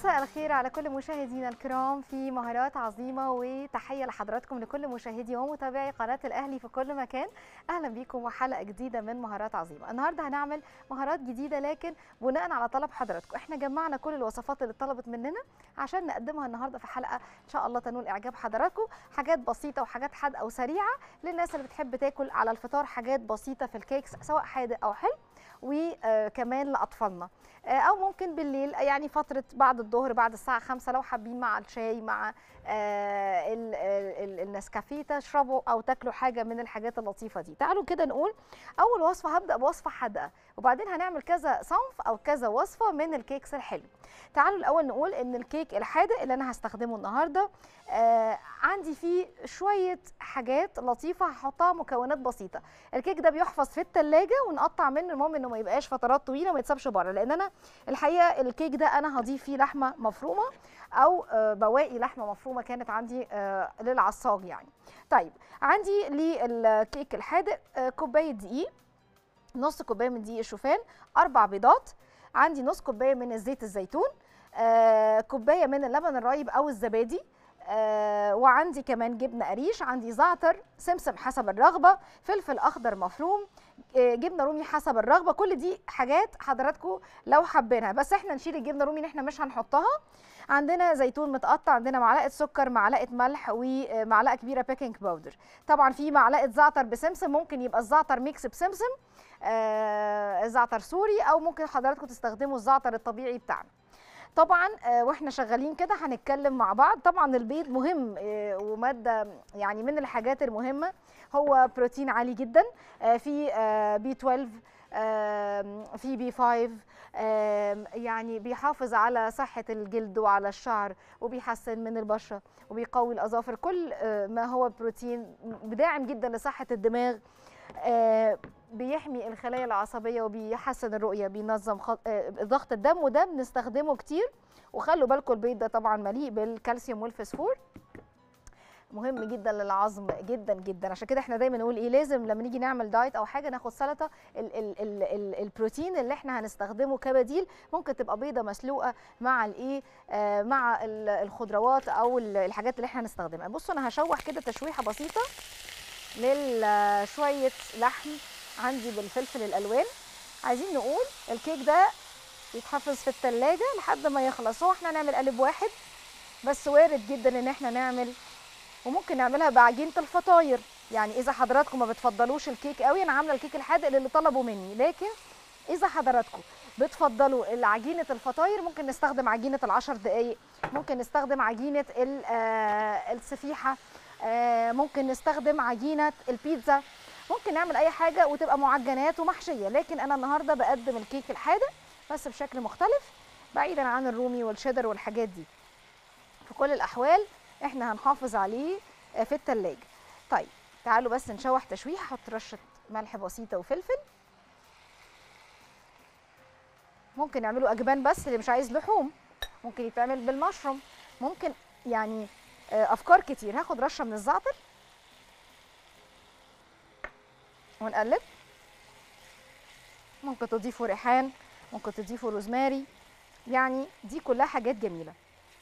مساء الخير على كل مشاهدينا الكرام في مهارات عظيمة، وتحية لحضراتكم لكل مشاهدي ومتابعي قناة الأهلي في كل مكان. أهلا بيكم وحلقة جديدة من مهارات عظيمة. النهاردة هنعمل مهارات جديدة لكن بناء على طلب حضراتكم. احنا جمعنا كل الوصفات اللي اتطلبت مننا عشان نقدمها النهاردة في حلقة إن شاء الله تنول إعجاب حضراتكم. حاجات بسيطة وحاجات حادقة وسريعة للناس اللي بتحب تاكل على الفطار، حاجات بسيطة في الكيكس سواء حادق أو حلو، وكمان لأطفالنا، او ممكن بالليل يعني فتره بعد الظهر بعد الساعه 5 لو حابين مع الشاي مع النسكافيه تشربوا او تاكلوا حاجه من الحاجات اللطيفه دي. تعالوا كده نقول اول وصفه. هبدا بوصفه حادقه وبعدين هنعمل كذا صنف او كذا وصفه من الكيكس الحلو. تعالوا الاول نقول ان الكيك الحادق اللي انا هستخدمه النهارده عندي فيه شويه حاجات لطيفه هحطها، مكونات بسيطه. الكيك ده بيحفظ في الثلاجه ونقطع منه، المهم انه ما يبقاش فترات طويله وما يتسابش بره، لان انا الحقيقه الكيك ده انا هضيف فيه لحمه مفرومه او بواقي لحمه مفرومه كانت عندي للعصاج يعني. طيب عندي للكيك الحادق كوبايه دقيق، نص كوبايه من دقيق الشوفان، 4 بيضات، عندي نص كوبايه من الزيت الزيتون، كوبايه من اللبن الرايب او الزبادي، وعندي كمان جبنه قريش، عندي زعتر، سمسم حسب الرغبه، فلفل اخضر مفروم، جبنه رومي حسب الرغبه. كل دي حاجات حضراتكم لو حابينها، بس احنا نشيل الجبنه الرومي ان احنا مش هنحطها. عندنا زيتون متقطع، عندنا معلقه سكر، معلقه ملح، ومعلقه كبيره بيكنج باودر. طبعا في معلقه زعتر بسمسم، ممكن يبقى الزعتر ميكس بسمسم، زعتر سوري، او ممكن حضراتكم تستخدموا الزعتر الطبيعي بتاعنا. طبعا واحنا شغالين كده هنتكلم مع بعض. طبعا البيض مهم وماده يعني من الحاجات المهمه، هو بروتين عالي جدا، في بي 12، في بي 5، يعني بيحافظ على صحه الجلد وعلى الشعر وبيحسن من البشره وبيقوي الاظافر. كل ما هو بروتين بداعم جدا لصحه الدماغ، بيحمي الخلايا العصبيه وبيحسن الرؤيه، بينظم ضغط الدم، وده بنستخدمه كتير. وخلوا بالكم البيض ده طبعا مليء بالكالسيوم والفسفور، مهم جدا للعظم جدا جدا. عشان كده احنا دايما نقول ايه، لازم لما نيجي نعمل دايت او حاجه ناخد سلطه. البروتين اللي احنا هنستخدمه كبديل ممكن تبقى بيضه مسلوقه مع الايه مع الخضروات او الحاجات اللي احنا هنستخدمها. بصوا انا هشوح كده تشويحه بسيطه لشويه لحم عندي بالفلفل الالوان. عايزين نقول الكيك ده يتحفظ في الثلاجه لحد ما يخلص. هو احنا نعمل قالب واحد بس، وارد جدا ان احنا نعمل، وممكن نعملها بعجينه الفطاير. يعني اذا حضراتكم ما بتفضلوش الكيك قوي، انا عامله الكيك الحادق اللي طلبوا مني، لكن اذا حضراتكم بتفضلوا عجينه الفطاير ممكن نستخدم عجينه ال10 دقائق، ممكن نستخدم عجينه السفيحه، ممكن نستخدم عجينه البيتزا، ممكن نعمل اي حاجه وتبقى معجنات ومحشيه. لكن انا النهارده بقدم الكيك الحادق بس بشكل مختلف، بعيدا عن الرومي والشيدر والحاجات دي. في كل الاحوال احنا هنحافظ عليه في التلاجة. طيب تعالوا بس نشوح تشويح. احط رشه ملح بسيطه وفلفل. ممكن نعمله اجبان بس اللي مش عايز لحوم، ممكن يتعمل بالمشروم، ممكن يعني افكار كتير. هاخد رشه من الزعتر ونقلب. ممكن تضيفوا ريحان، ممكن تضيفوا روزماري، يعني دي كلها حاجات جميله.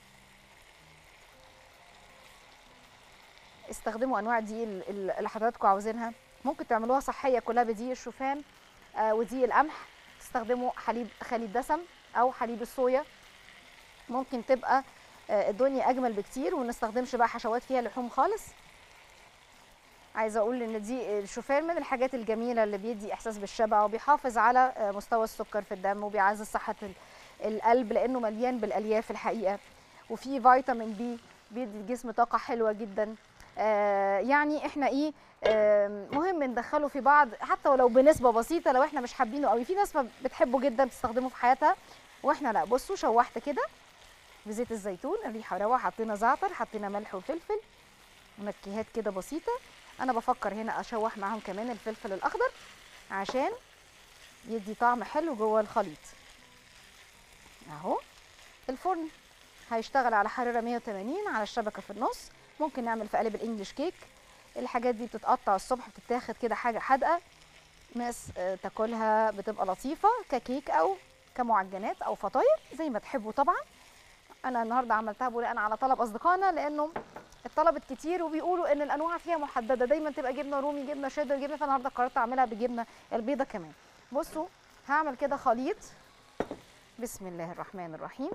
استخدموا انواع الدقيق اللي حضراتكم عاوزينها. ممكن تعملوها صحيه كلها بدقيق الشوفان ودقيق القمح. تستخدموا خليط دسم او حليب الصويا، ممكن تبقى الدنيا اجمل بكتير، وما نستخدمش بقى حشوات فيها لحوم خالص. عايزه اقول ان دي الشوفان من الحاجات الجميله اللي بيدي احساس بالشبع وبيحافظ على مستوى السكر في الدم وبيعزز صحه القلب لانه مليان بالالياف الحقيقه، وفي فيتامين بي بيدي الجسم طاقه حلوه جدا. يعني احنا ايه مهم ندخله في بعض حتى ولو بنسبه بسيطه لو احنا مش حابينه قوي. في ناس بتحبه جدا بتستخدمه في حياتها واحنا لا. بصوا شوحت كده بزيت الزيتون، الريحه روعه، حطينا زعتر، حطينا ملح وفلفل، منكهات كده بسيطه. انا بفكر هنا اشوح معاهم كمان الفلفل الاخضر عشان يدي طعم حلو جوه الخليط. اهو الفرن هيشتغل على حراره 180 على الشبكه في النص. ممكن نعمل في قالب الانجليش كيك. الحاجات دي بتتقطع الصبح، بتتاخد كده حاجه حادقه، ناس تاكلها بتبقى لطيفه ككيك او كمعجنات او فطاير زي ما تحبوا طبعا. انا النهارده عملتها بناء على طلب اصدقائنا، لانه اتطلبت كتير وبيقولوا ان الانواع فيها محدده، دايما تبقى جبنه رومي، جبنه شيدر، جبنه، فالنهارده قررت اعملها بالجبنه البيضه كمان. بصوا هعمل كده خليط. بسم الله الرحمن الرحيم.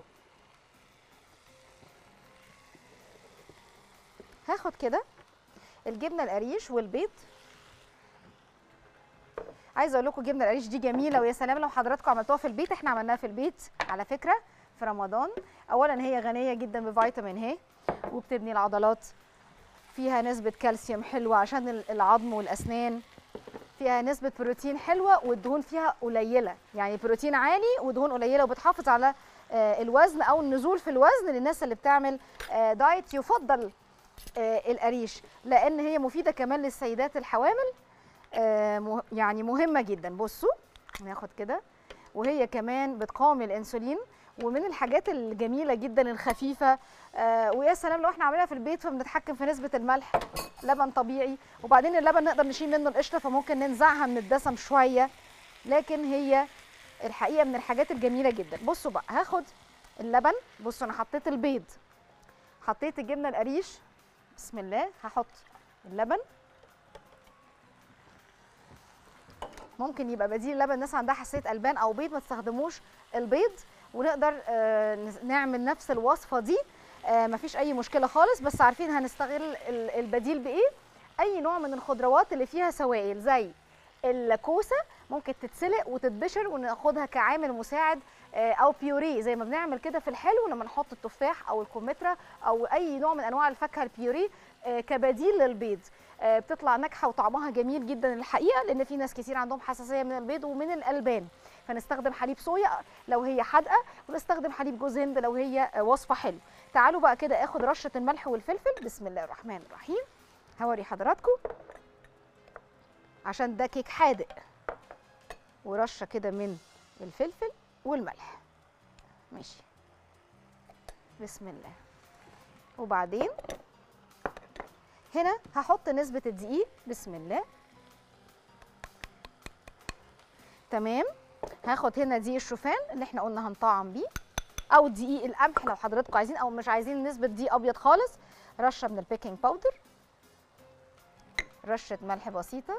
هاخد كده الجبنه القريش والبيض. عايزه اقول لكم الجبنه القريش دي جميله، ويا سلام لو حضراتكم عملتوها في البيت. احنا عملناها في البيت على فكره في رمضان. اولا هي غنيه جدا بفيتامين ه وبتبني العضلات، فيها نسبه كالسيوم حلوه عشان العظم والاسنان، فيها نسبه بروتين حلوه، والدهون فيها قليله، يعني بروتين عالي ودهون قليله، وبتحافظ على الوزن او النزول في الوزن للناس اللي بتعمل دايت. يفضل القريش لان هي مفيده كمان للسيدات الحوامل، يعني مهمه جدا. بصوا ناخد كده، وهي كمان بتقاوم الانسولين، ومن الحاجات الجميله جدا الخفيفه. ويا سلام لو احنا عاملينها في البيت فبنتحكم في نسبه الملح. لبن طبيعي، وبعدين اللبن نقدر نشيل منه القشره فممكن ننزعها من الدسم شويه، لكن هي الحقيقه من الحاجات الجميله جدا. بصوا بقى هاخد اللبن. بصوا انا حطيت البيض، حطيت الجبنه القريش. بسم الله. هحط اللبن، ممكن يبقى بديل اللبن الناس عندها حساسيه البان او بيض ما تستخدموش البيض، ونقدر نعمل نفس الوصفه دي مفيش اي مشكله خالص. بس عارفين هنستغل البديل بايه؟ اي نوع من الخضروات اللي فيها سوائل، زي الكوسه ممكن تتسلق وتتبشر وناخدها كعامل مساعد، او بيوري زي ما بنعمل كده في الحلو لما نحط التفاح او الكمثرى او اي نوع من انواع الفاكهه البيوري كبديل للبيض. بتطلع ناجحه وطعمها جميل جدا الحقيقه، لان في ناس كتير عندهم حساسيه من البيض ومن الالبان، فنستخدم حليب صويا لو هي حادقه، ونستخدم حليب جوز هند لو هي وصفه حلوه. تعالوا بقى كده اخد رشه الملح والفلفل. بسم الله الرحمن الرحيم. هوري حضراتكم عشان ده كيك حادق، ورشه كده من الفلفل والملح. ماشي، بسم الله. وبعدين هنا هحط نسبة الدقيق. بسم الله. تمام. هاخد هنا دقيق الشوفان اللي احنا قلنا هنطعم بيه، او دقيق القمح لو حضراتكم عايزين، او مش عايزين نسبة دقيق ابيض خالص. رشة من البيكنج باودر، رشة ملح بسيطة،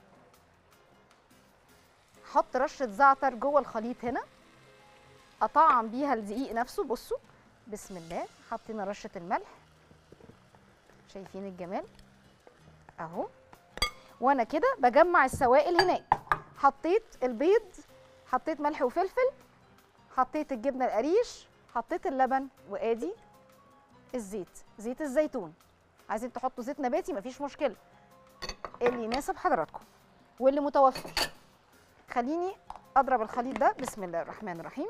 احط رشة زعتر جوه الخليط هنا اطعم بيها الدقيق نفسه. بصوا بسم الله. حطينا رشة الملح، شايفين الجمال اهو. وانا كده بجمع السوائل هناك. حطيت البيض، حطيت ملح وفلفل، حطيت الجبنه القريش، حطيت اللبن، وادي الزيت، زيت الزيتون. عايزين تحطوا زيت نباتي مفيش مشكله، اللي يناسب حضراتكم واللي متوفر. خليني اضرب الخليط ده. بسم الله الرحمن الرحيم.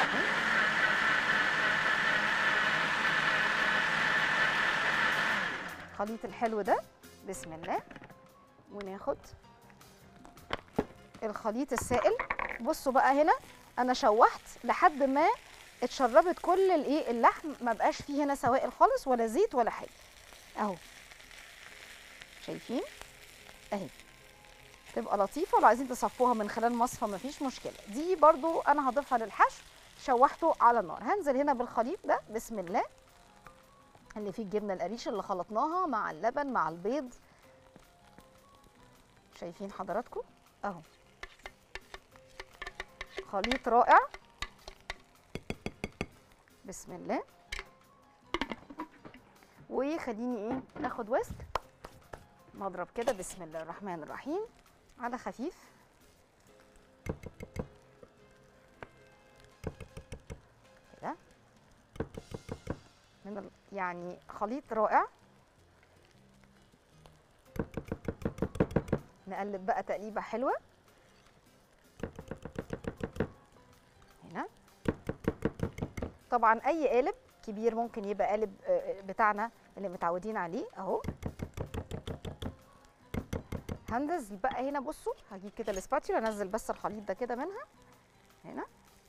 الخليط الحلو ده. بسم الله. وناخد الخليط السائل. بصوا بقى هنا انا شوحت لحد ما اتشربت كل اللحم، ما بقاش فيه هنا سوائل خالص ولا زيت ولا حاجه اهو. شايفين اهي، تبقى لطيفه. لو عايزين تصفوها من خلال مصفى مفيش مشكله. دي برضو انا هضيفها للحشو. شوحته على النار. هنزل هنا بالخليط ده. بسم الله. اللي فيه الجبنه القريش اللي خلطناها مع اللبن مع البيض. شايفين حضراتكم اهو، خليط رائع. بسم الله. وخليني ناخد ويسك نضرب كده. بسم الله الرحمن الرحيم على خفيف كده. يعني خليط رائع. نقلب بقى تقليبه حلوه هنا. طبعا اي قالب كبير ممكن يبقى قالب بتاعنا اللي متعودين عليه اهو. هنزل بقى هنا. بصوا هجيب كده الاسباتيولا انزل بس الخليط ده كده منها هنا.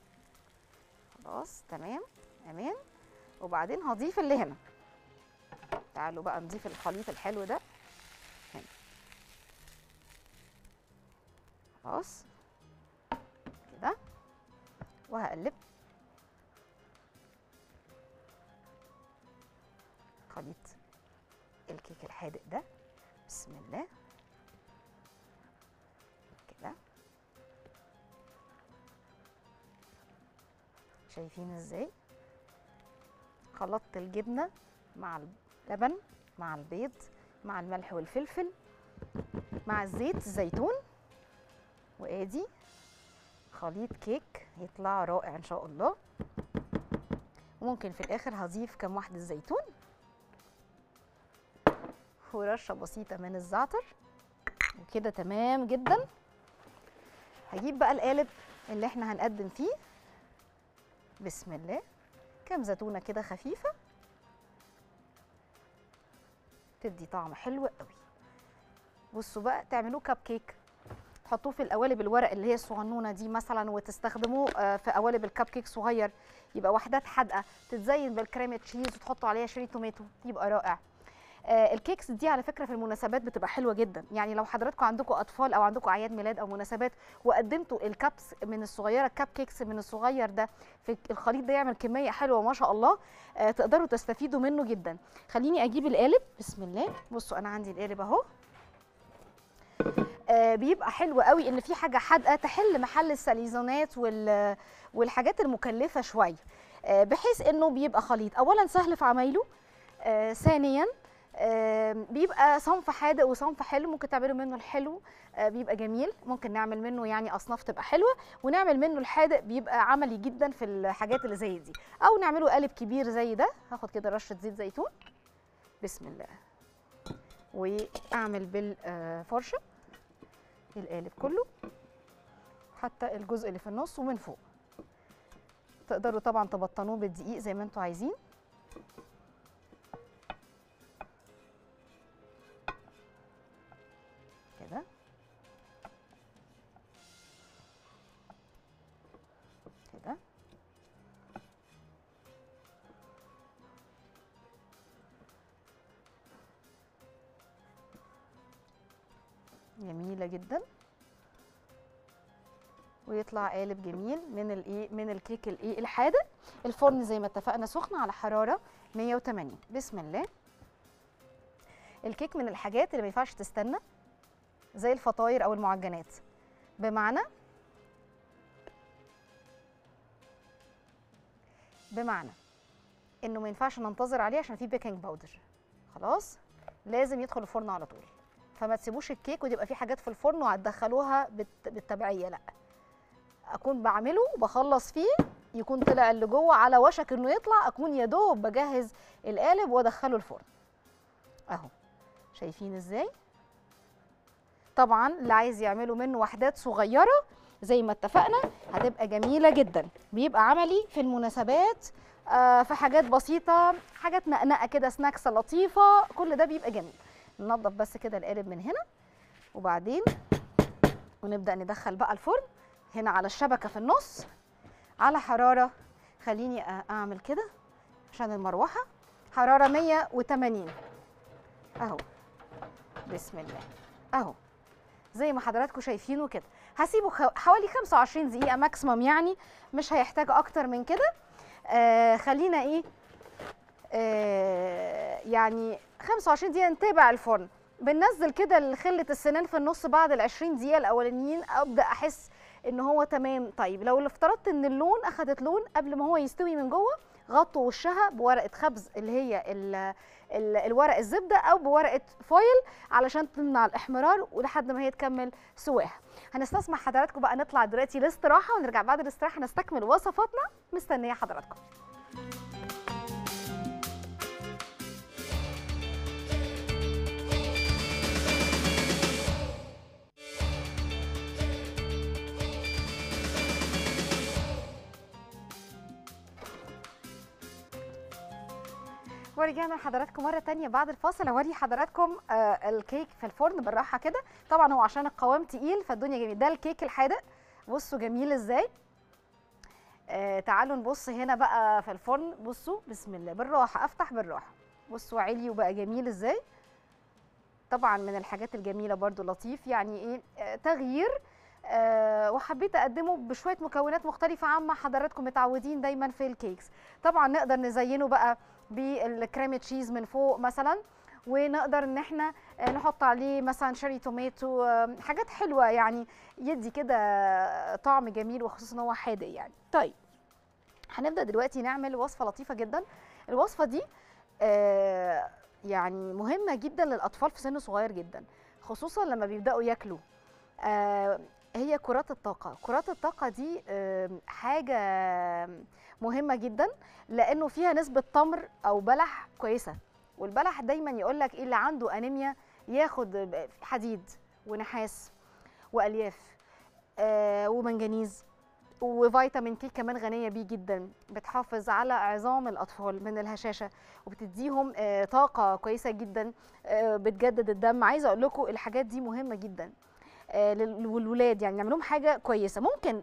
خلاص تمام امان. وبعدين هضيف اللي هنا. تعالوا بقى نضيف الخليط الحلو ده هنا. خلاص كده. وهقلب خليط الكيك الحادق ده. بسم الله كده. شايفين ازاي خلطت الجبنه مع اللبن مع البيض مع الملح والفلفل مع الزيت الزيتون، وادي خليط كيك يطلع رائع ان شاء الله. وممكن في الاخر هضيف كام واحده زيتون ورشه بسيطه من الزعتر، وكده تمام جدا. هجيب بقى القالب اللي احنا هنقدم فيه. بسم الله. كام زيتونه كده خفيفه تدي طعم حلو قوي. بصوا بقى تعملوه كب كيك، تحطوه في القوالب الورق اللي هي الصغنونه دي مثلا، وتستخدموه في قوالب الكب كيك صغير، يبقى وحدات حادقه تتزين بالكريمه تشيز وتحطوا عليها شريط توماتو، يبقى رائع. الكيكس دي على فكره في المناسبات بتبقى حلوه جدا، يعني لو حضراتكم عندكم اطفال او عندكم اعياد ميلاد او مناسبات وقدمتوا الكبس من الصغيره، الكب كيكس من الصغير ده في الخليط ده يعمل كميه حلوه ما شاء الله، تقدروا تستفيدوا منه جدا. خليني اجيب القالب. بسم الله. بصوا انا عندي القالب اهو. بيبقى حلو قوي ان في حاجه حادقه تحل محل الساليزونات والحاجات المكلفه شويه، بحيث انه بيبقى خليط اولا سهل في عمايله، ثانيا بيبقى صنف حادق وصنف حلو، ممكن تعملوا منه الحلو بيبقى جميل، ممكن نعمل منه يعني اصناف تبقى حلوه، ونعمل منه الحادق بيبقى عملي جدا في الحاجات اللي زي دي، او نعمله قالب كبير زي ده. هاخد كده رشه زيت زيتون. بسم الله. واعمل بالفرشه القالب كله حتى الجزء اللي في النص ومن فوق. تقدروا طبعا تبطنوه بالدقيق زي ما انتوا عايزين. كده كده. جميلة جدا، ويطلع قالب جميل من الكيك الحادق. الفرن زي ما اتفقنا سخن على حرارة 180. بسم الله. الكيك من الحاجات اللي ما ينفعش تستنى زي الفطاير او المعجنات، بمعنى انه ما ينفعش ننتظر عليه عشان فيه بيكنج باودر، خلاص لازم يدخل الفرن على طول. فما تسيبوش الكيك وتبقى فيه حاجات في الفرن وهتدخلوها بالتبعيه، لا، اكون بعمله وبخلص فيه يكون طلع اللي جوه على وشك انه يطلع، اكون يا دوب بجهز القالب وادخله الفرن اهو. شايفين ازاي؟ طبعا اللي عايز يعملوا منه وحدات صغيره زي ما اتفقنا هتبقى جميله جدا، بيبقى عملي في المناسبات، في حاجات بسيطه، حاجات نقنقه كده، سناكس لطيفه، كل ده بيبقى جميل. ننضف بس كده القالب من هنا، وبعدين ونبدا ندخل بقى الفرن هنا على الشبكه في النص على حراره، خليني اعمل كده عشان المروحه، حراره 180 اهو. بسم الله اهو زي ما حضراتكم شايفينه كده. هسيبه حوالي 25 دقيقه ماكسيمم، يعني مش هيحتاج اكتر من كده. خلينا ايه يعني 25 دقيقه نتابع الفرن. بننزل كده خله السنان في النص بعد ال 20 دقيقه الاولانيين، ابدا احس ان هو تمام. طيب لو افترضت ان اللون اخدت لون قبل ما هو يستوي من جوه، غطوا وشها بورقه خبز اللي هي الورق الزبده او بورقه فويل علشان تمنع الاحمرار ولحد ما هي تكمل سواها. هنستسمح حضراتكم بقى نطلع دلوقتي الاستراحه، ونرجع بعد الاستراحه نستكمل وصفاتنا. مستنيه حضراتكم. ورجعنا لحضراتكم مره تانية بعد الفاصل. اوري حضراتكم الكيك في الفرن بالراحه كده. طبعا هو عشان القوام تقيل فالدنيا جميل. ده الكيك الحادق، بصوا جميل ازاي. تعالوا نبص هنا بقى في الفرن. بصوا بسم الله، بالراحه افتح بالراحه. بصوا علي وبقى جميل ازاي. طبعا من الحاجات الجميله برضو لطيف، يعني ايه تغيير، وحبيت اقدمه بشويه مكونات مختلفه عما حضراتكم متعودين دايما في الكيكس. طبعا نقدر نزينه بقى بالكريم تشيز من فوق مثلا، ونقدر ان احنا نحط عليه مثلا شيري توماتو، حاجات حلوه يعني يدي كده طعم جميل، وخصوصا ان هو حادق يعني. طيب هنبدا دلوقتي نعمل وصفه لطيفه جدا. الوصفه دي يعني مهمه جدا للاطفال في سن صغير جدا، خصوصا لما بيبداوا ياكلوا. هي كرات الطاقه. كرات الطاقه دي حاجه مهمه جدا، لانه فيها نسبه تمر او بلح كويسه. والبلح دايما يقول لك ايه اللي عنده انيميا ياخد حديد ونحاس والياف ومنجنيز وفيتامين كي كمان غنيه بيه جدا، بتحافظ على عظام الاطفال من الهشاشه وبتديهم طاقه كويسه جدا، بتجدد الدم. عايزه اقول لكم الحاجات دي مهمه جدا للولاد، يعني نعمل لهم حاجه كويسه.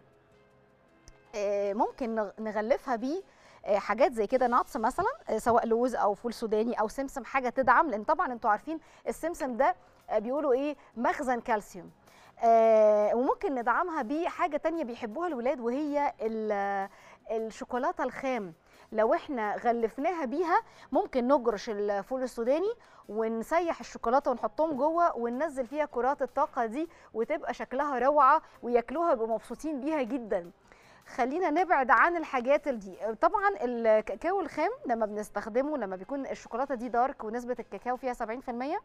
ممكن نغلفها بيه حاجات زي كده، ناتس مثلا، سواء لوز او فول سوداني او سمسم، حاجه تدعم، لان طبعا انتوا عارفين السمسم ده بيقولوا ايه، مخزن كالسيوم. وممكن ندعمها بيه حاجه تانية بيحبوها الولاد، وهي الشوكولاته الخام. لو احنا غلفناها بيها ممكن نجرش الفول السوداني ونسيح الشوكولاته ونحطهم جوه وننزل فيها كرات الطاقه دي، وتبقى شكلها روعه وياكلوها يبقوا مبسوطين بيها جدا. خلينا نبعد عن الحاجات دي. طبعا الكاكاو الخام لما بنستخدمه، لما بيكون الشوكولاته دي دارك ونسبه الكاكاو فيها 70%،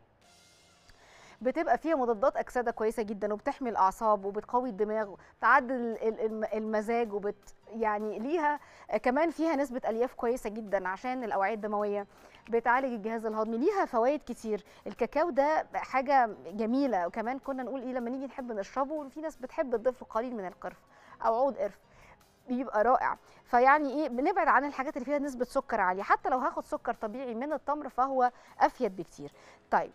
بتبقى فيها مضادات اكسده كويسه جدا، وبتحمي الاعصاب وبتقوي الدماغ، بتعدل المزاج، يعني ليها كمان فيها نسبه الياف كويسه جدا عشان الاوعيه الدمويه، بتعالج الجهاز الهضمي، ليها فوائد كتير. الكاكاو ده حاجه جميله. وكمان كنا نقول ايه لما نيجي نحب نشربه، في ناس بتحب تضيف له قليل من القرفه او عود قرفه، بيبقى رائع. فيعني ايه، بنبعد عن الحاجات اللي فيها نسبه سكر عاليه. حتى لو هاخد سكر طبيعي من التمر فهو افيد بكتير. طيب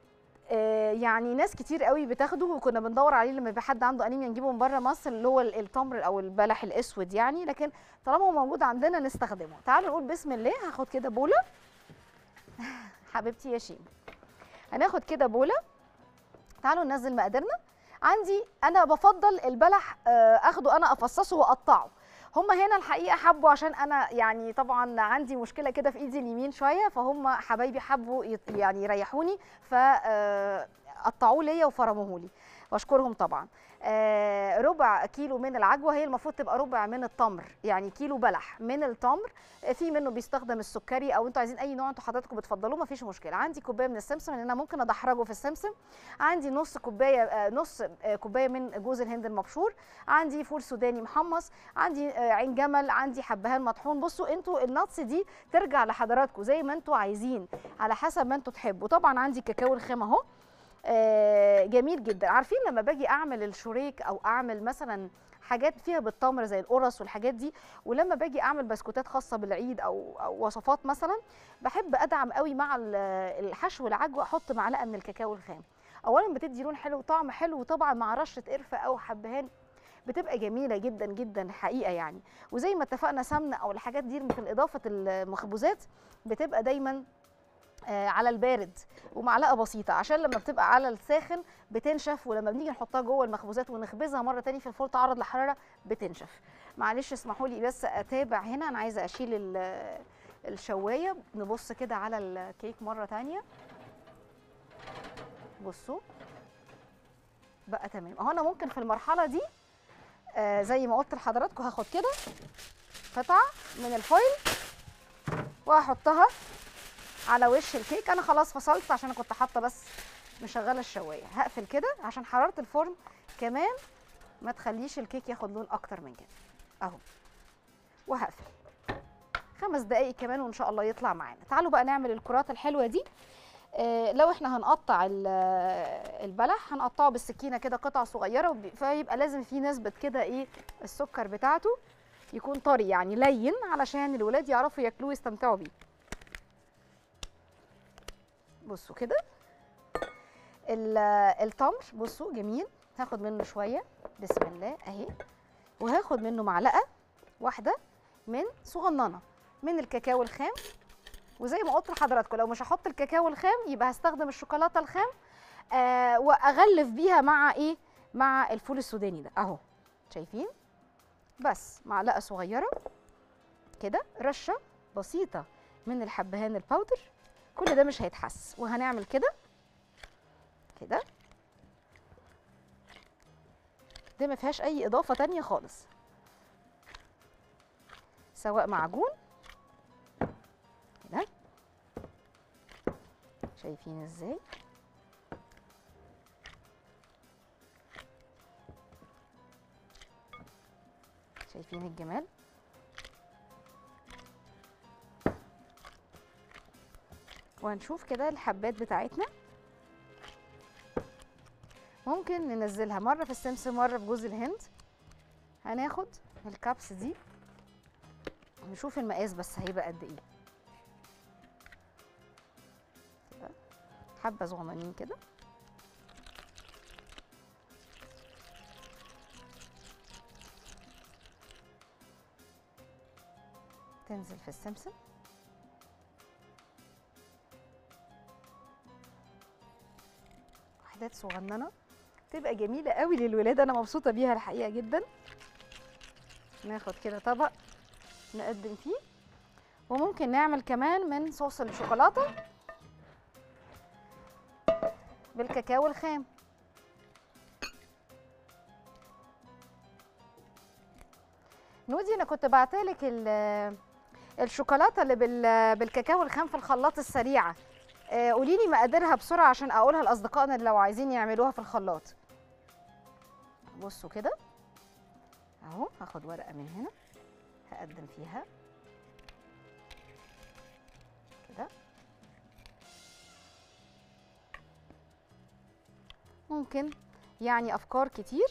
يعني ناس كتير قوي بتاخده، وكنا بندور عليه لما يبقى حد عنده انيميا نجيبه من بره مصر، اللي هو التمر او البلح الاسود يعني، لكن طالما هو موجود عندنا نستخدمه. تعالوا نقول بسم الله. هاخد كده بوله حبيبتي يا شيم، هناخد كده بوله. تعالوا ننزل مقاديرنا. عندي انا بفضل البلح اخده انا افصصه واقطعه. هم هنا الحقيقه حبوا، عشان انا يعني طبعا عندي مشكله كده في ايدي اليمين شويه، فهم حبايبي حبوا يعني يريحوني، فقطعوه ليا وفرموه لي، واشكرهم طبعا. ربع كيلو من العجوه، هي المفروض تبقى ربع من التمر، يعني كيلو بلح من التمر. في منه بيستخدم السكري، او انتوا عايزين اي نوع انتوا حضراتكم بتفضلوه مفيش مشكله. عندي كوبايه من السمسم، لان انا ممكن ادحرجه في السمسم. عندي نص كوبايه من جوز الهند المبشور. عندي فول سوداني محمص. عندي عين جمل. عندي حبهان مطحون. بصوا انتوا الناتس دي ترجع لحضراتكم زي ما انتوا عايزين، على حسب ما انتوا تحبوا. طبعا عندي كاكاو الخام اهو، جميل جدا. عارفين لما باجي اعمل الشريك او اعمل مثلا حاجات فيها بالتمر زي القرص والحاجات دي، ولما باجي اعمل بسكوتات خاصه بالعيد او وصفات مثلا، بحب ادعم قوي مع الحشو العجوه، احط معلقه من الكاكاو الخام. اولا بتدي لون حلو وطعم حلو، وطبعا مع رشه قرفه او حبهان بتبقى جميله جدا جدا الحقيقه يعني. وزي ما اتفقنا سمنه او الحاجات دي في اضافه المخبوزات بتبقى دايما على البارد، ومعلقه بسيطه عشان لما بتبقى على الساخن بتنشف، ولما بنيجي نحطها جوه المخبوزات ونخبزها مره تاني في الفرن تعرض للحراره بتنشف. معلش اسمحوا لي بس اتابع هنا، انا عايزه اشيل الشوايه. نبص كده على الكيك مره تانيه. بصوا بقى تمام اهو. انا ممكن في المرحله دي زي ما قلت لحضراتكم هاخد كده قطعه من الفويل وهحطها على وش الكيك. انا خلاص فصلت عشان كنت حاطه بس مشغله الشوايه. هقفل كده عشان حراره الفرن كمان ما تخليش الكيك ياخد لون اكتر من كده اهو. وهقفل 5 دقايق كمان وان شاء الله يطلع معانا. تعالوا بقى نعمل الكرات الحلوه دي. لو احنا هنقطع البلح هنقطعه بالسكينه كده قطع صغيره، فيبقى لازم في نسبه كده ايه السكر بتاعته يكون طري يعني لين، علشان الولاد يعرفوا ياكلوه ويستمتعوا بيه. بصوا كده التمر، بصوا جميل. هاخد منه شويه بسم الله اهي، وهاخد منه معلقه واحده من صغننه من الكاكاو الخام. وزي ما قلت لحضراتكم لو مش هحط الكاكاو الخام يبقى هستخدم الشوكولاته الخام، واغلف بيها مع ايه، مع الفول السوداني ده اهو. شايفين؟ بس معلقه صغيره كده، رشه بسيطه من الحبهان الباودر. كل ده مش هيتحس، وهنعمل كده كده. دي ما فيهاش اي اضافه تانية خالص، سواء معجون كده. شايفين ازاي؟ شايفين الجمال؟ وهنشوف كده الحبات بتاعتنا، ممكن ننزلها مره في السمسم مره في جوز الهند. هناخد الكبس دي نشوف المقاس بس هيبقى قد ايه. كده حبه صغننين كده. تنزل في السمسم. وحدات صغننه تبقى جميله قوي للولاد، انا مبسوطه بيها الحقيقه جدا. ناخد كده طبق نقدم فيه، وممكن نعمل كمان من صوص الشوكولاته بالكاكاو الخام. نودي انا كنت بعتلك الشوكولاته اللي بالكاكاو الخام في الخلاط السريعه، قولي لي مقاديرها بسرعه عشان اقولها لاصدقائنا اللي لو عايزين يعملوها في الخلاط. بصوا كده اهو، هاخد ورقه من هنا هقدم فيها كده. ممكن يعني افكار كتير.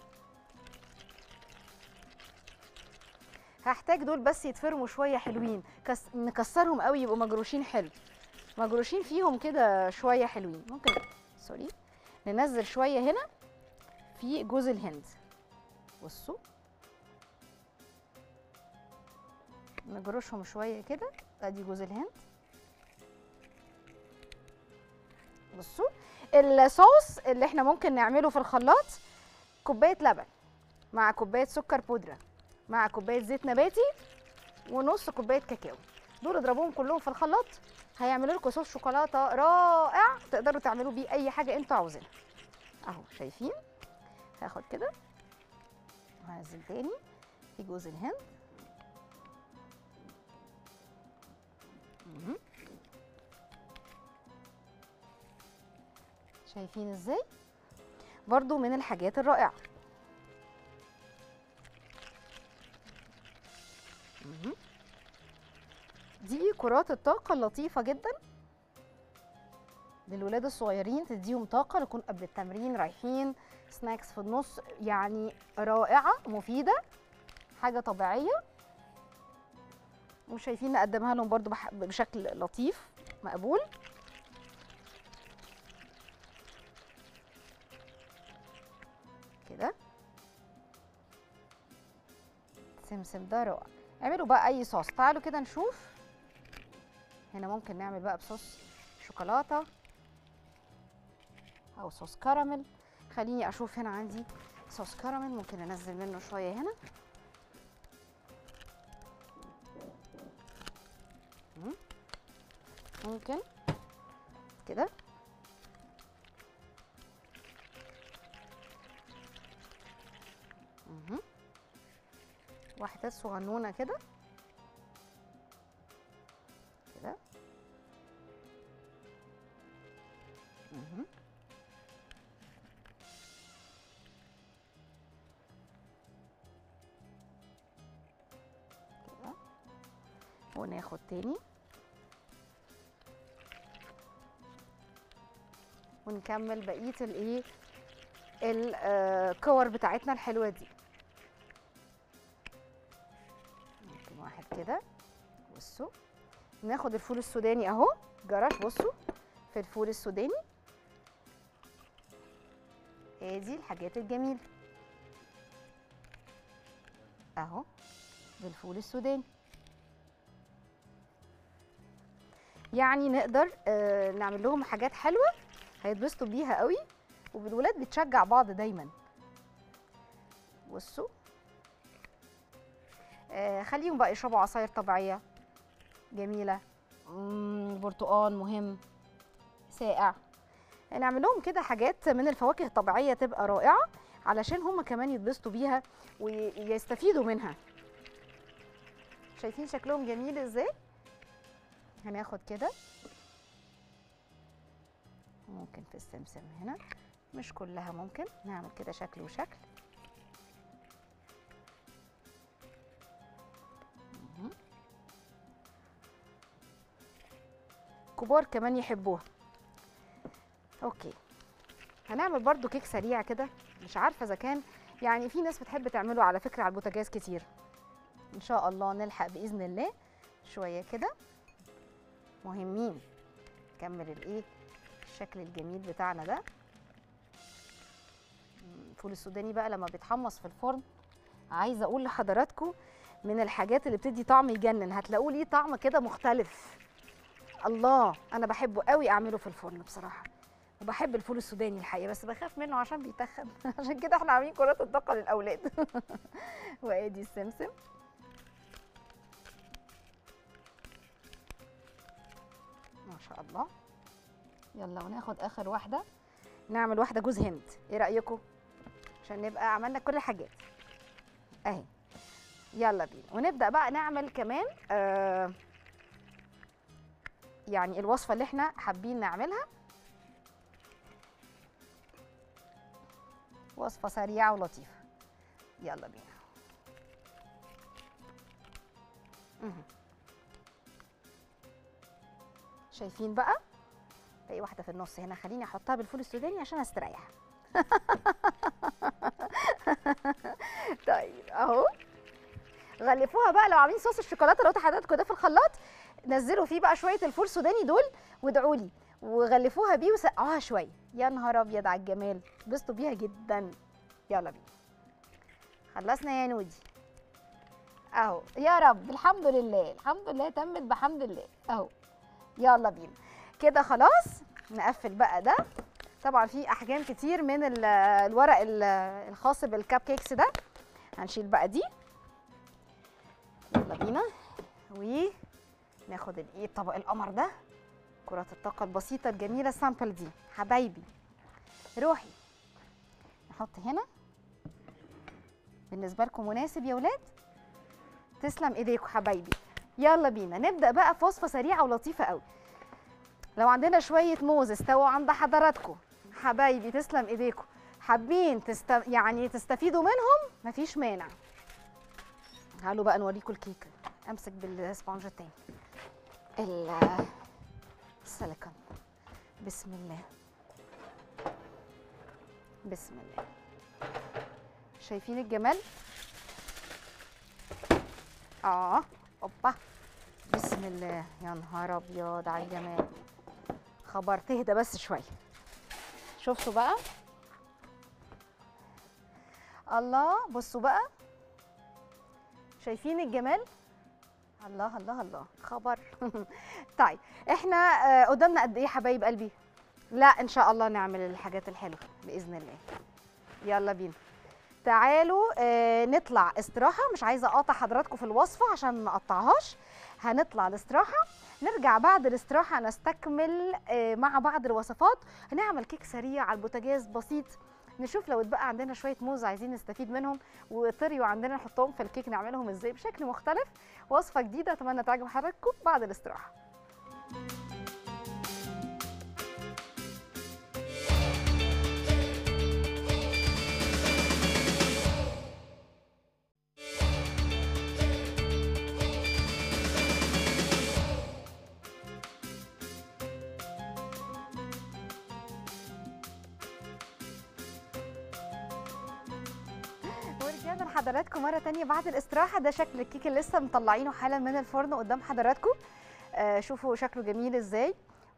هحتاج دول بس يتفرموا شويه حلوين، نكسرهم قوي يبقوا مجروشين حلو، مجروشين فيهم كده شويه حلوين. ممكن سوري ننزل شويه هنا في جوز الهند. بصوا نجرشهم شويه كده. ادي جوز الهند. بصوا الصوص اللي احنا ممكن نعمله في الخلاط: كوبايه لبن مع كوبايه سكر بودره مع كوبايه زيت نباتي ونص كوبايه كاكاو. دول اضربوهم كلهم في الخلاط، هيعملوا لكم صوص شوكولاته رائع تقدروا تعملوا بيه اي حاجه انتوا عاوزينها. اهو شايفين؟ هاخد كده وهنزل تاني في جوز الهند. شايفين ازاي؟ برضو من الحاجات الرائعه. دي كرات الطاقه اللطيفه جدا للولاد الصغيرين، تديهم طاقه، نكون قبل التمرين رايحين سناكس في النص، يعني رائعه مفيده، حاجه طبيعيه. وشايفين نقدمها لهم برضو بشكل لطيف مقبول. كده سمسم ده رائع. اعملوا بقى اي صوص. تعالوا كده نشوف هنا. ممكن نعمل بقى بصوص شوكولاته او صوص كراميل. خليني اشوف هنا عندي صوص كراميل، ممكن انزل منه شويه هنا. ممكن كده. واحدة صغنونة كده كده. كده. وناخد تاني ونكمل بقية الايه الكور بتاعتنا الحلوة دي. ممكن واحد كده. بصوا ناخد الفول السوداني اهو جرش. بصوا في الفول السوداني ادي الحاجات الجميلة اهو بالفول السوداني. يعني نقدر نعمل لهم حاجات حلوة هيتبسطوا بيها قوي، والولاد بتشجع بعض دايما. بصوا خليهم بقى يشربوا عصاير طبيعيه جميله برتقان مهم، ساقع. نعمل لهم كده حاجات من الفواكه الطبيعيه تبقى رائعه علشان هم كمان يتبسطوا بيها ويستفيدوا منها. شايفين شكلهم جميل ازاي؟ هناخد كده، ممكن في السمسم هنا، مش كلها، ممكن نعمل كده شكل وشكل. كبار كمان يحبوها. اوكي، هنعمل برضو كيك سريع كده، مش عارفه اذا كان يعني في ناس بتحب تعمله على فكره على البوتاجاز كتير. ان شاء الله نلحق باذن الله شويه كده. مهمين نكمل الايه الشكل الجميل بتاعنا ده. الفول السوداني بقى لما بيتحمص في الفرن، عايزه اقول لحضراتكم من الحاجات اللي بتدي طعم يجنن، هتلاقوه ليه طعم كده مختلف. الله، انا بحبه قوي اعمله في الفرن بصراحه، وبحب الفول السوداني الحقيقه، بس بخاف منه عشان بيتخن عشان كده احنا عاملين كرات الطاقه للاولاد. وادي السمسم. ما شاء الله. يلا وناخد اخر واحده، نعمل واحده جوز هند، ايه رايكم؟ عشان نبقى عملنا كل الحاجات اهي. يلا بينا ونبدا بقى نعمل كمان يعني الوصفه اللي احنا حابين نعملها، وصفه سريعه ولطيفه. يلا بينا. شايفين بقى باقي واحده في النص هنا، خليني احطها بالفول السوداني عشان استريح. طيب اهو، غلفوها بقى. لو عاملين صوص الشوكولاته لو حضراتكم ده في الخلاط، نزلوا فيه بقى شويه الفول السوداني دول وادعوا لي، وغلفوها بيه وسقعوها شويه. يا نهار ابيض على الجمال، بسطوا بيها جدا. يلا بينا. خلصنا يا نودي اهو، يا رب الحمد لله، الحمد لله تمت بحمد الله اهو. يلا بينا كده خلاص. نقفل بقى ده. طبعا في احجام كتير من الورق الخاص بالكاب كيكس ده، هنشيل بقى دي. يلا بينا وناخد الايه طبق القمر ده، كرات الطاقه البسيطه الجميله السامبل دي حبايبي. روحي نحط هنا بالنسبه لكم مناسب يا ولاد. تسلم ايديكم حبايبي. يلا بينا نبدا بقى في وصفه سريعه ولطيفه قوي. لو عندنا شويه موز استووا عند حضراتكم حبايبي، تسلم ايديكم، حابين يعني تستفيدوا منهم مفيش مانع. تعالوا بقى نوريكم الكيكه. امسك بالسبونج التاني السيليكون. بسم الله بسم الله. شايفين الجمال؟ اوبا بسم الله. يا نهار ابيض على الجمال. خبر تهدى بس شويه. شفتوا بقى؟ الله، بصوا بقى، شايفين الجمال؟ الله الله الله، خبر. طيب احنا قدامنا قد ايه حبايب قلبي؟ لا ان شاء الله نعمل الحاجات الحلوه باذن الله. يلا بينا. تعالوا نطلع استراحه، مش عايزه اقاطع حضراتكم في الوصفه عشان ما اقطعهاش. هنطلع الاستراحه، نرجع بعد الاستراحه نستكمل مع بعض الوصفات. هنعمل كيك سريع على البوتاجاز بسيط، نشوف لو اتبقى عندنا شويه موز عايزين نستفيد منهم وطريوا عندنا نحطهم في الكيك، نعملهم ازاي بشكل مختلف. وصفه جديده اتمنى تعجب حضراتكم بعد الاستراحه. ورجعنا لحضراتكم مرة تانية بعد الاستراحة. ده شكل الكيك اللي لسه مطلعينه حالا من الفرن قدام حضراتكم. شوفوا شكله جميل ازاي،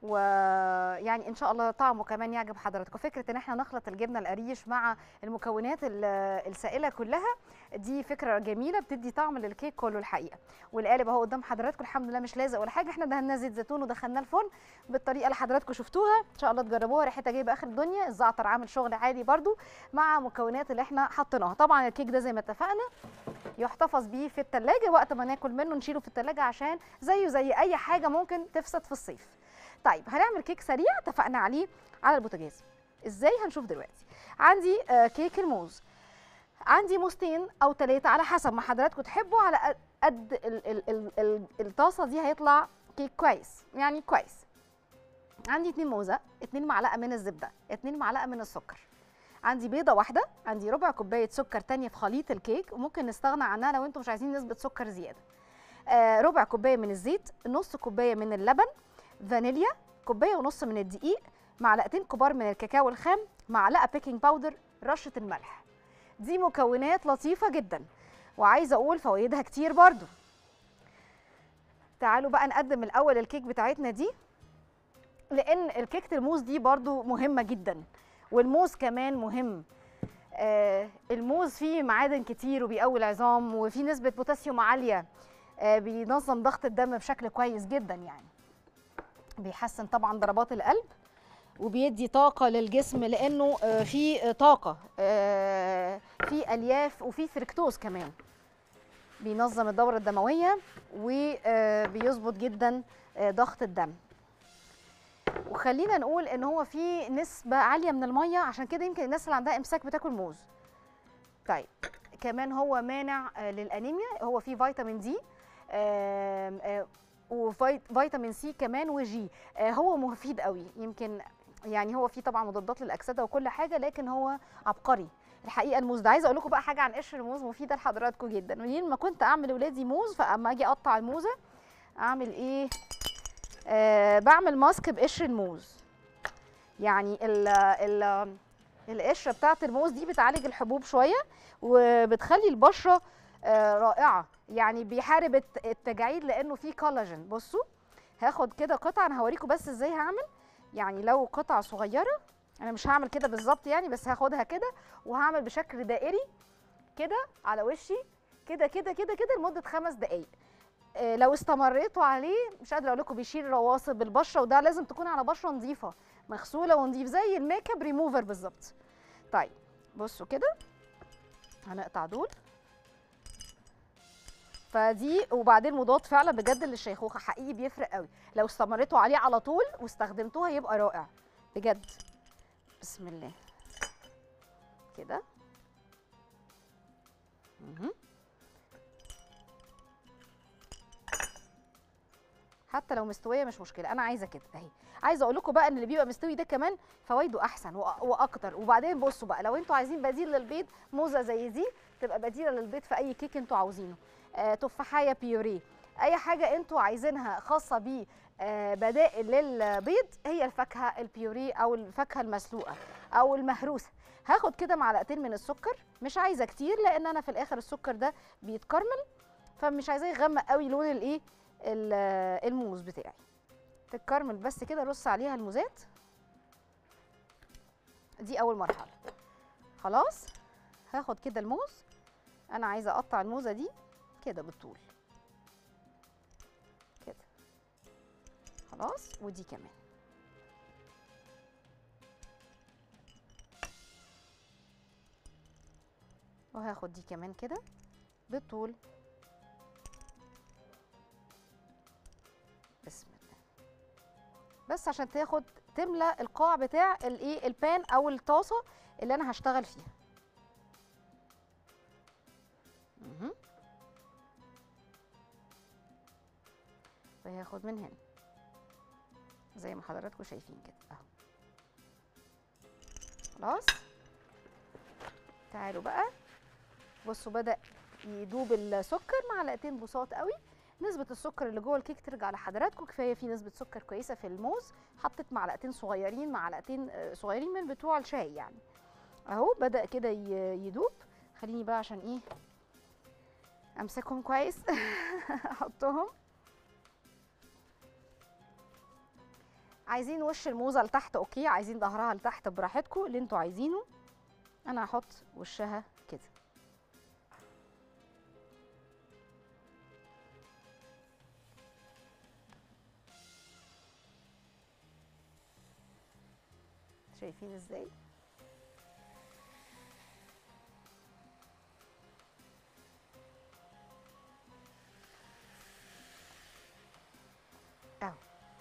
ويعني ان شاء الله طعمه كمان يعجب حضراتكم. فكره ان احنا نخلط الجبنه القريش مع المكونات السائله كلها دي فكره جميله بتدي طعم للكيك كله الحقيقه. والقالب اهو قدام حضراتكم الحمد لله مش لازق ولا حاجه، احنا دهنا زيت زيتون ودخلناه الفرن بالطريقه اللي حضراتكم شفتوها، ان شاء الله تجربوها، ريحتها جايبه اخر الدنيا. الزعتر عامل شغل عالي برده مع مكونات اللي احنا حطيناها. طبعا الكيك ده زي ما اتفقنا يحتفظ بيه في الثلاجه، وقت ما ناكل منه نشيله في الثلاجه عشان زيه زي اي حاجه ممكن تفسد في الصيف. طيب هنعمل كيك سريع اتفقنا عليه على البوتاجاز. ازاي؟ هنشوف دلوقتي. عندي كيك الموز، عندي موزتين او 3 على حسب ما حضراتكم تحبوا، على قد الطاسه دي هيطلع كيك كويس يعني كويس. عندي 2 موزه، 2 معلقه من الزبده، 2 معلقه من السكر، عندي بيضه واحده، عندي ربع كوبايه سكر تانية في خليط الكيك وممكن نستغنى عنها لو انتم مش عايزين نسبه سكر زياده، ربع كوبايه من الزيت، نص كوبايه من اللبن، فانيليا، كوبايه ونص من الدقيق، معلقتين كبار من الكاكاو الخام، معلقه بيكنج باودر، رشه الملح. دي مكونات لطيفه جدا وعايزه اقول فوائدها كتير برضو. تعالوا بقى نقدم الاول الكيك بتاعتنا دي، لان الكيكه الموز دي برضو مهمه جدا، والموز كمان مهم. الموز فيه معادن كتير وبيقوي العظام وفيه نسبه بوتاسيوم عاليه، بينظم ضغط الدم بشكل كويس جدا، يعني بيحسن طبعا ضربات القلب وبيدي طاقة للجسم، لأنه فيه طاقة، فيه ألياف وفيه فركتوز كمان، بينظم الدورة الدموية وبيظبط جدا ضغط الدم. وخلينا نقول ان هو فيه نسبة عالية من المية، عشان كده يمكن الناس اللي عندها امساك بتاكل موز. طيب كمان هو مانع للأنيميا، هو فيه فيتامين دي وفيتامين سي كمان وجي، هو مفيد قوي. يمكن يعني هو فيه طبعا مضادات للاكسده وكل حاجه، لكن هو عبقري الحقيقه الموز ده. عايزه اقول لكم بقى حاجه عن قشر الموز مفيده لحضراتكم جدا. منين ما كنت اعمل لاولادي موز، فاما اجي اقطع الموزه اعمل ايه؟ بعمل ماسك بقشر الموز. يعني القشره بتاعه الموز دي بتعالج الحبوب شويه وبتخلي البشره رائعه، يعني بيحارب التجاعيد لانه فيه كولاجين. بصوا هاخد كده قطعه، انا هوريكم بس ازاي هعمل. يعني لو قطعه صغيره انا مش هعمل كده بالظبط يعني، بس هاخدها كده وهعمل بشكل دائري كده على وشي كده كده كده كده لمده 5 دقائق. لو استمريتوا عليه مش قادره اقول لكم بيشيل رواسب البشره، وده لازم تكون على بشره نظيفه مغسوله ونظيف زي الميك اب ريموفر بالظبط. طيب بصوا كده هنقطع دول، فدي وبعدين مضاد فعلا بجد للشيخوخه، حقيقي بيفرق قوي. لو استمريتوا عليه على طول واستخدمتوها يبقى رائع بجد. بسم الله كده. حتى لو مستويه مش مشكله، انا عايزه كده اهي. عايزه اقول لكم بقى ان اللي بيبقى مستوي ده كمان فوائده احسن واكتر. وبعدين بصوا بقى، لو انتوا عايزين بديل للبيض، موزه زي دي تبقى بديله للبيض في اي كيك انتوا عاوزينه، تفاحيه بيوريه، اي حاجه انتوا عايزينها خاصه ب بدائل للبيض، هي الفاكهه البيوريه او الفاكهه المسلوقه او المهروسه. هاخد كده معلقتين من السكر، مش عايزه كتير لان انا في الاخر السكر ده بيتكرمل، فمش عايزاه يغمق قوي لون الايه الموز بتاعي. تتكرمل بس كده، رص عليها الموزات دي اول مرحله. خلاص هاخد كده الموز، انا عايزه اقطع الموزه دي كده بالطول كده. خلاص ودي كمان. وهاخد دي كمان كده بالطول. بسم الله. بس عشان تملى القاع بتاع الايه البان او الطاسه اللي انا هشتغل فيها. وهاخد من هنا زي ما حضراتكم شايفين كده اهو. خلاص تعالوا بقى بصوا بدأ يدوب السكر، معلقتين بساط قوي. نسبة السكر اللي جوه الكيك ترجع لحضراتكم، كفاية فيه نسبة سكر كويسة في الموز. حطيت معلقتين صغيرين من بتوع الشاي يعني اهو. بدأ كده يدوب. خليني بقى عشان ايه امسكهم كويس احطهم. عايزين وش الموزه لتحت اوكي، عايزين ظهرها لتحت براحتكم اللي انتوا عايزينه. انا هحط وشها كده. شايفين ازاي؟ اهو.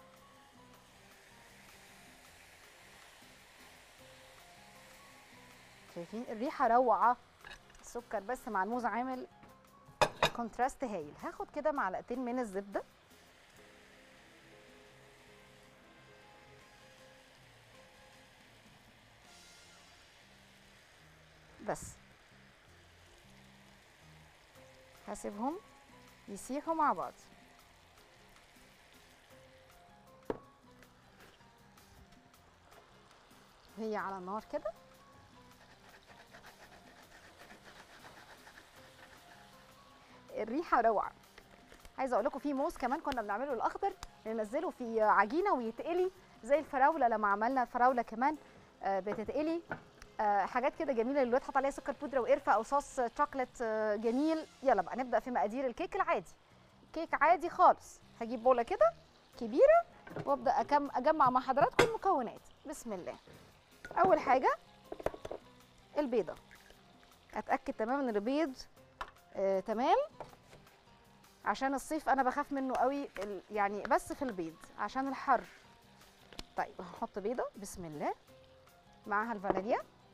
شايفين الريحه روعه، السكر بس مع الموز عامل كونتراست هايل. هاخد كده معلقتين من الزبده بس، هسيبهم يسيحوا مع بعض. هي على النار كده. الريحه روعه. عايزه اقول لكم في موز كمان كنا بنعمله الاخضر، ننزله في عجينه ويتقلي زي الفراوله. لما عملنا الفراوله كمان بتتقلي حاجات كده جميله للولاد، حط عليها سكر بودره وقرفه او صوص شوكليت جميل. يلا بقى نبدا في مقادير الكيك العادي. كيك عادي خالص. هجيب بوله كده كبيره وابدا اجمع مع حضراتكم المكونات. بسم الله. اول حاجه البيضه، اتاكد تماما ان البيض تمام، عشان الصيف انا بخاف منه قوي يعني بس في البيض عشان الحر. طيب هحط بيضه بسم الله، معاها الفانيليا،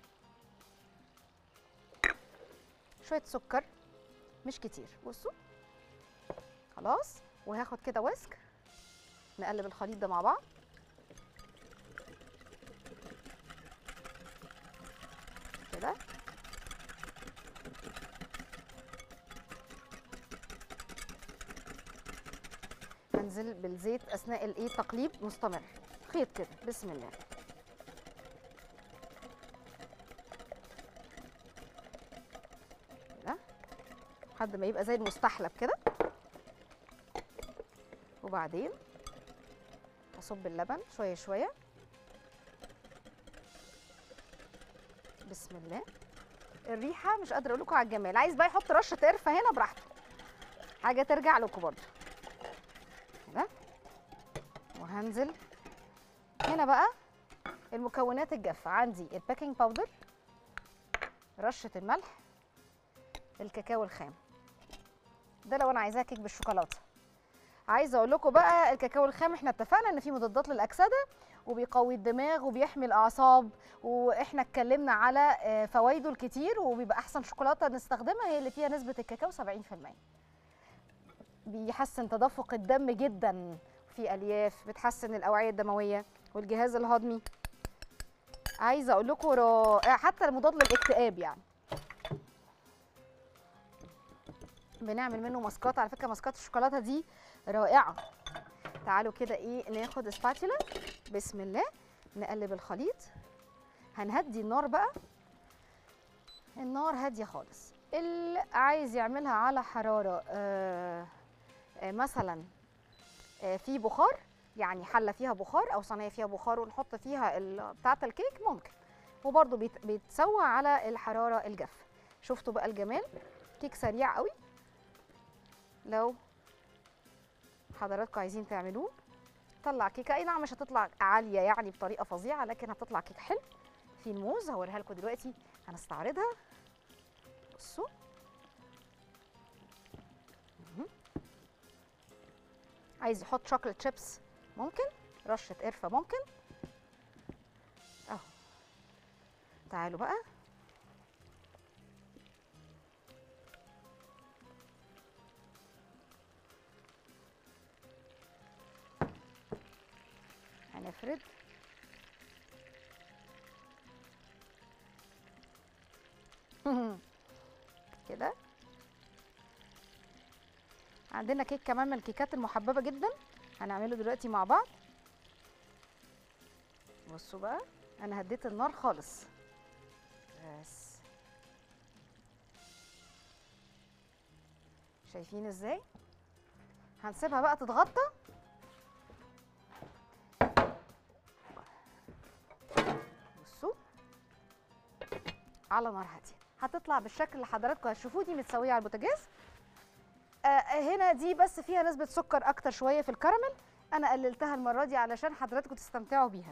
شويه سكر مش كتير بصوا خلاص. وهاخد كده ويسك، نقلب الخليط ده مع بعض كده. هنزل بالزيت اثناء التقليب مستمر، خيط كده بسم الله. كده لحد ما يبقى زي المستحلب كده. وبعدين اصب اللبن شويه شويه بسم الله. الريحه مش قادره اقول لكم على الجمال. عايز بقى يحط رشه قرفه هنا براحته، حاجه ترجع لكم برضه كده. وهنزل هنا بقى المكونات الجافه. عندي البيكنج باودر، رشه الملح، الكاكاو الخام. ده لو انا عايزاها كيك بالشوكولاته. عايزه اقول لكم بقى الكاكاو الخام احنا اتفقنا ان فيه مضادات للاكسده وبيقوي الدماغ وبيحمي الاعصاب، واحنا اتكلمنا على فوائده الكتير، وبيبقى احسن شوكولاته نستخدمها هي اللي فيها نسبه الكاكاو 70%. بيحسن تدفق الدم جدا، في الياف، بتحسن الاوعيه الدمويه والجهاز الهضمي. عايزه اقول لكم رائع، حتى مضاد للاكتئاب يعني. بنعمل منه ماسكات على فكره، ماسكات الشوكولاته دي رائعه. تعالوا كده ناخد سباتولا بسم الله، نقلب الخليط. هنهدي النار بقى، النار هاديه خالص. اللي عايز يعملها على حراره مثلا في بخار، يعني حله فيها بخار او صينيه فيها بخار ونحط فيها بتاعه الكيك ممكن، وبرده بيتسوى على الحراره الجافه. شفتوا بقى الجمال؟ كيك سريع قوي. لو حضراتكم عايزين تعملوه طلع كيكه، اي نعم مش هتطلع عاليه يعني بطريقه فظيعه، لكن هتطلع كيك حلو. في الموز هوريها لكم دلوقتي، هنستعرضها. بصوا عايز يحط شوكليت شيبس ممكن، رشه قرفه ممكن اهو. تعالوا بقى هنفرد كده. عندنا كيك كمان من الكيكات المحببه جدا هنعمله دلوقتي مع بعض. بصوا بقى انا هديت النار خالص بس، شايفين ازاي؟ هنسيبها بقى تتغطى على نار هاديه. هتطلع بالشكل اللي حضراتكم هتشوفوه، دي متسويه على البوتاجاز. هنا دي بس فيها نسبه سكر اكتر شويه في الكراميل، انا قللتها المره دي علشان حضراتكم تستمتعوا بيها.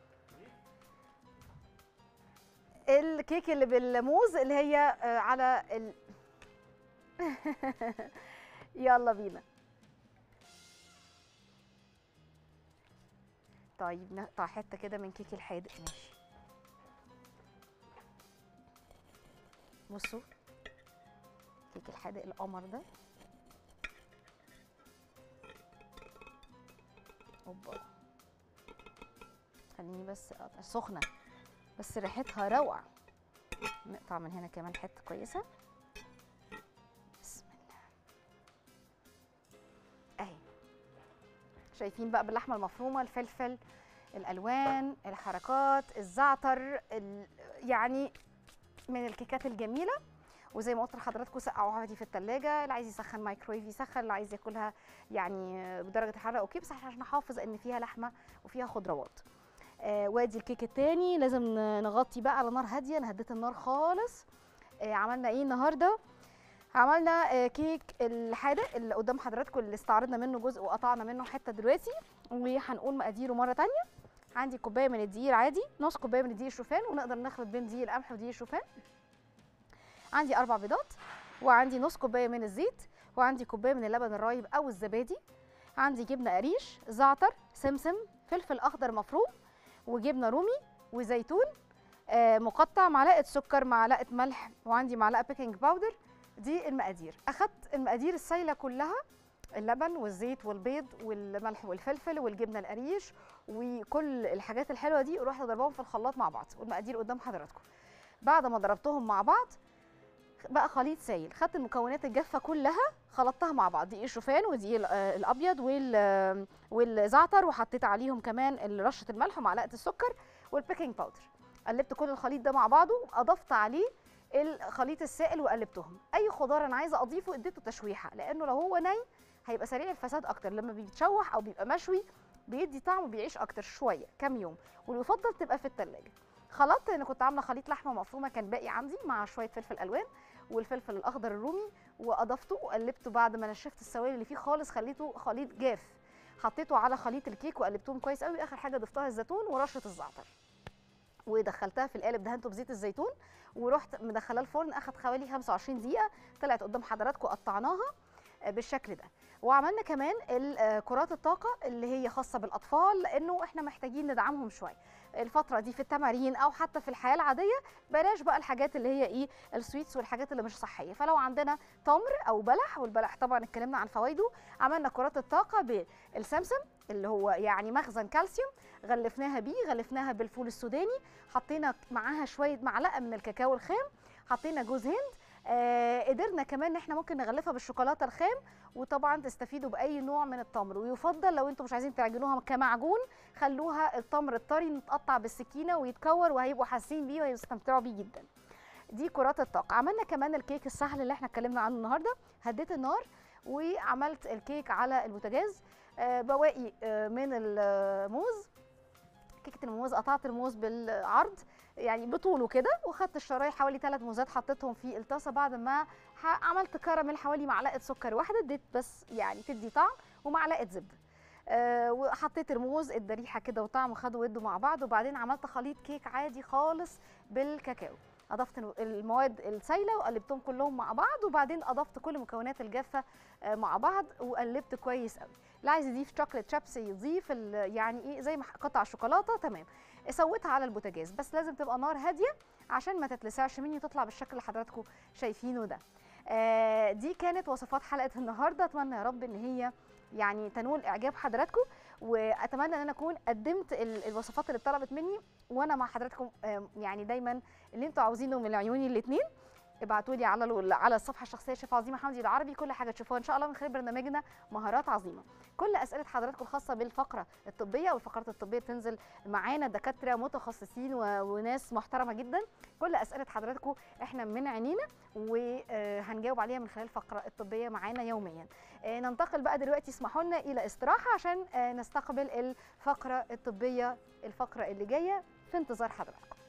الكيك اللي بالموز اللي هي على يلا بينا. طيب نقطع حته كده من كيك الحادق. ماشي، بصوا كيك الحادق القمر ده. اوبا، خليني بس سخنه بس ريحتها روعه. نقطع من هنا كمان حته كويسه. بسم الله. اهي شايفين بقى باللحمه المفرومه، الفلفل الالوان، الحركات، الزعتر، يعني من الكيكات الجميله. وزي ما قلت لحضراتكم سقعوها دي في الثلاجه، اللي عايز يسخن مايكرويف يسخن، اللي عايز ياكلها يعني بدرجه الحراره اوكي، بس عشان نحافظ ان فيها لحمه وفيها خضروات. وادي الكيك التاني. لازم نغطي بقى على نار هاديه. انا هديت النار خالص. عملنا ايه النهارده؟ عملنا كيك الحادق اللي قدام حضراتكم، اللي استعرضنا منه جزء وقطعنا منه حته دلوقتي، وهنقول مقاديره مره تانيه. عندي كوبايه من الدقيق العادي، نص كوبايه من الدقيق الشوفان، ونقدر نخلط بين دقيق القمح ودقيق الشوفان. عندي 4 بيضات، وعندي نص كوبايه من الزيت، وعندي كوبايه من اللبن الرايب او الزبادي. عندي جبنه قريش، زعتر، سمسم، فلفل اخضر مفروم، وجبنه رومي، وزيتون مقطع، معلقه سكر، معلقه ملح، وعندي معلقه بيكنج باودر. دي المقادير. اخدت المقادير السايله كلها، اللبن والزيت والبيض والملح والفلفل والجبنه القريش وكل الحاجات الحلوه دي، ورحت ضربهم في الخلاط مع بعض، والمقادير قدام حضراتكم. بعد ما ضربتهم مع بعض بقى خليط سائل. خدت المكونات الجافه كلها خلطتها مع بعض، دقيق الشوفان ودقيق الابيض والزعتر، وحطيت عليهم كمان رشه الملح ومعلقه السكر والبيكنج باودر. قلبت كل الخليط ده مع بعضه، اضفت عليه الخليط السائل وقلبتهم. اي خضار انا عايزه اضيفه اديته تشويحه، لانه لو هو ني هيبقى سريع الفساد اكتر. لما بيتشوح او بيبقى مشوي بيدي طعم وبيعيش اكتر شويه كام يوم، واليفضل تبقى في الثلاجه. خلطت. انا كنت عامله خليط لحمه مفرومه كان باقي عندي، مع شويه فلفل الوان والفلفل الاخضر الرومي، واضفته وقلبته. بعد ما نشفت السوائل اللي فيه خالص خليته خليط جاف، حطيته على خليط الكيك وقلبتهم كويس قوي. اخر حاجه ضفتها الزيتون ورشه الزعتر، ودخلتها في القالب دهنته بزيت الزيتون، ورحت مدخلاه الفرن. اخد حوالي 25 دقيقه، طلعت قدام حضراتكم قطعناها بالشكل ده. وعملنا كمان كرات الطاقه اللي هي خاصه بالاطفال، لانه احنا محتاجين ندعمهم شويه الفتره دي في التمارين او حتى في الحياه العاديه. بلاش بقى الحاجات اللي هي ايه السويتس والحاجات اللي مش صحيه. فلو عندنا تمر او بلح، والبلح طبعا اتكلمنا عن فوائده، عملنا كرات الطاقه بالسمسم اللي هو يعني مخزن كالسيوم، غلفناها بيه، غلفناها بالفول السوداني، حطينا معاها شويه معلقه من الكاكاو الخام، حطينا جوز هند. قدرنا كمان ان احنا ممكن نغلفها بالشوكولاته الخام، وطبعا تستفيدوا باي نوع من التمر. ويفضل لو انتم مش عايزين تعجنوها كمعجون، خلوها التمر الطري متقطع بالسكينه ويتكور، وهيبقوا حاسين بيه وهيستمتعوا بيه جدا. دي كرات الطاقه. عملنا كمان الكيك السهل اللي احنا اتكلمنا عنه النهارده. هديت النار وعملت الكيك على البوتاجاز. بواقي من الموز، كيكه الموز، قطعت الموز بالعرض يعني بطوله كده، وخدت الشرايح حوالي 3 موزات حطيتهم في الطاسه. بعد ما عملت كراميل حوالي معلقه سكر واحده، اديت بس يعني تدي طعم، ومعلقه زبده. وحطيت الموز، ادى ريحه كده وطعم، وخدوا ودوا مع بعض. وبعدين عملت خليط كيك عادي خالص بالكاكاو. اضفت المواد السايله وقلبتهم كلهم مع بعض، وبعدين اضفت كل المكونات الجافه مع بعض وقلبت كويس قوي. اللي عايز يضيف شوكليت شيبس يضيف، يعني ايه زي ما قطع شوكولاته تمام. سويتها على البوتاجاز، بس لازم تبقى نار هاديه عشان ما تتلسعش مني وتطلع بالشكل اللي حضراتكم شايفينه ده. دي كانت وصفات حلقه النهارده. اتمنى يا رب ان هي يعني تنول اعجاب حضراتكم، واتمنى ان انا اكون قدمت الوصفات اللي اتطلبت مني وانا مع حضراتكم. يعني دايما اللي انتوا عاوزينه من عيوني الاثنين ابعتوا لي على الصفحه الشخصيه شيف عظيمه حمدي العربي. كل حاجه تشوفوها ان شاء الله من خلال برنامجنا مهارات عظيمه. كل اسئله حضراتكم الخاصه بالفقره الطبيه، والفقرات الطبيه بتنزل معانا دكاتره متخصصين وناس محترمه جدا. كل اسئله حضراتكم احنا من عينينا وهنجاوب عليها من خلال الفقره الطبيه معانا يوميا. ننتقل بقى دلوقتي، اسمحوا لنا الى استراحه عشان نستقبل الفقره الطبيه الفقره اللي جايه، في انتظار حضراتكم.